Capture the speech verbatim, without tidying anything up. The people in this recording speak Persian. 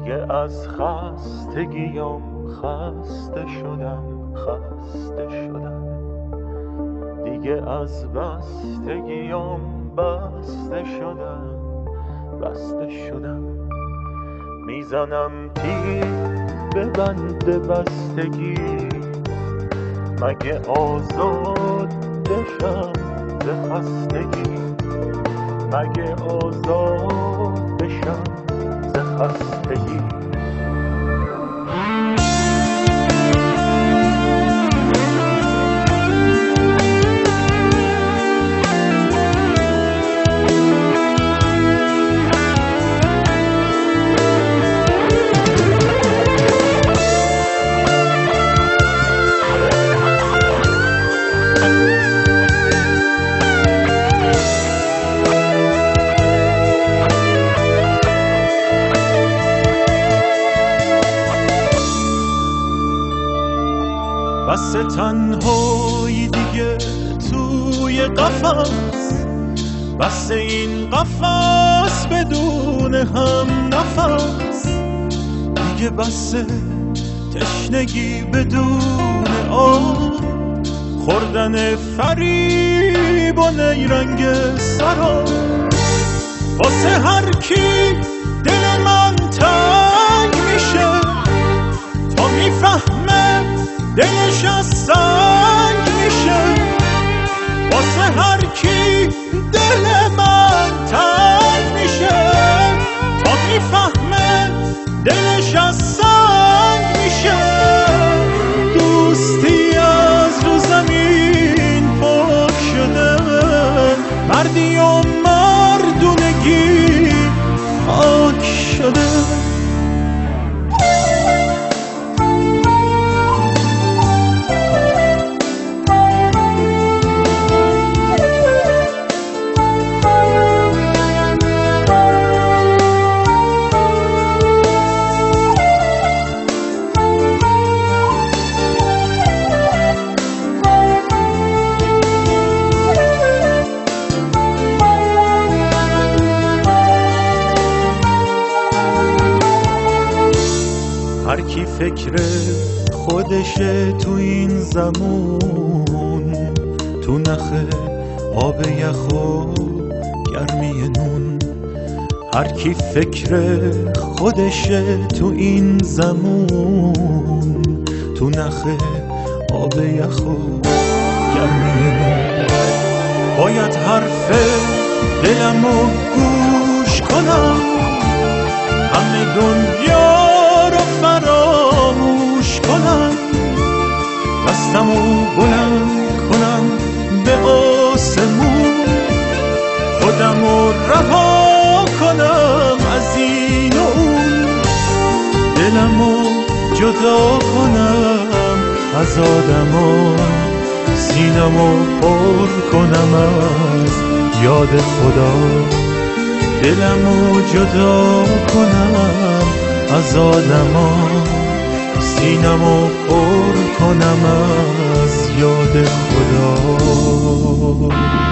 دیگه از خستگیام خسته شدم خسته شدم دیگه از بستگیام بسته شدم بسته شدم میزنم تیر به بند بستگی مگه آزاد بشم ز خستگی مگه آزاد بشم ز خستگی بس تنهایی دیگه توی قفس بس این قفس بدون هم نفس دیگه بس تشنگی بدون آب خوردن فریب و نیرنگ سرا واسه هر کی دل من تنگ میشه تا میفهمه دلش از سنگ میشه واسه هر کی دل من تنگ میشه تا میفهمه دلش از سنگ میشه دوستی از رو زمین پاک شده مردی و مردونگی خاک شده هر کی فکر خودشه تو این زمون تو نخه آب یخ و گرمی نون هر کی فکر خودشه تو این زمون تو نخه آب یخ و گرمی نون باید حرف دلمو گوش کنم همه دنیا فراموش کنم دستمو بلند کنم به آسمون خودمو رها کنم از این و اون دلمو جدا کنم از آدمان سینمو پر کنم از یاد خدا دلمو جدا کنم از آدمان سینمو پر کنم از یاد خدا